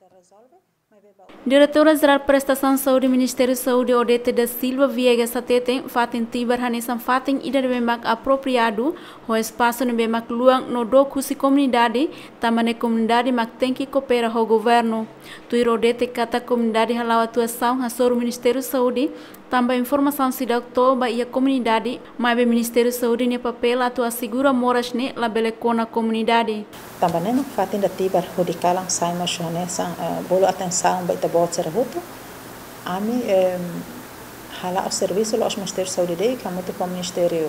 Diretora-Geral de Prestação de Saúde, Ministério de Saúde, Odete da Silva Viegas Sateten, fatem tibar hanesan fatem ida de bemak apropriado, o espaço no bemak luang no dokusi comunidade, também comunidade mak tem que cooperar com o governo. Tuir Odete kata comunidade halau atuação hasor Ministério de Saúde, também informação se dá toba e a comunidade, mas o Ministério de Saúde ne papel atua segura moras ne la belecona comunidade. Também não fatem da tibar radicalam sai mas hanesan bolo atenção baita bot serhuto. Ami hala o serviço los Ministério de Saúde dei, que muito com o Ministério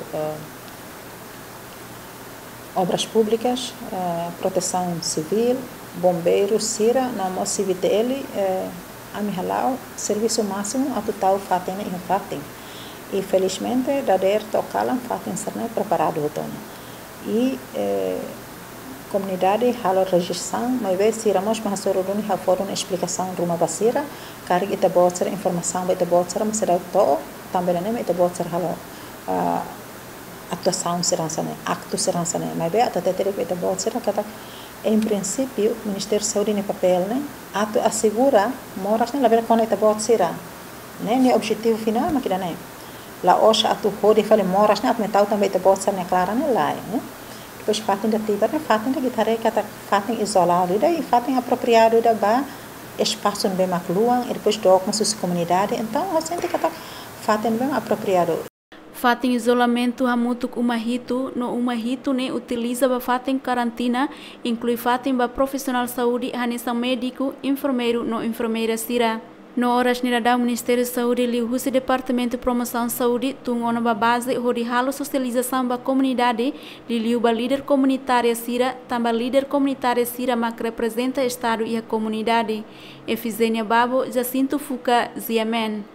Obras Públicas, Proteção Civil, Bombeiros, Sira, na mo CVTL, ami halau serviço máximo a total fatem e fatem. E felizmente da der tocalam fatem ser preparado hotono. E comunidade halo registração, mas ver se ramos mas soruduni ha foram explicação ruma basira, cari ita botser informação ita botser mas será to também nem ita botser halo atuação seransane, acto seransane, mas ver até ter ita botser kata em princípio o Ministério de Saúde ne papel né, atu assegura moras né la ver com ita botsera, né ne objetivo final mas que né, la osha atu hodi fale moras né atmetau também ita botser né clara né lá, né? Depois fatem da tiba, fatem da guitarra, kata fatem isolado, e fatem apropriado da ba espaço no bem macluang, e depois doc mas sua comunidade, então a gente kata fatem bem apropriado. Fatem isolamento hamutuk umahito, no umahito ne utiliza ba fatem quarentena, inclui fatem ba profissional saúde, hanesan médico, enfermeiro, no enfermeira sira. No horas nirada o Ministério de Saúde li o Departamento de Promoção de Saúde tungona ba base hori halo socialização ba comunidade li liu ba líder comunitária sira tamba líder comunitária sira mak representa estado e a comunidade. Efizenia Babo Jacinto Fuca Ziamen.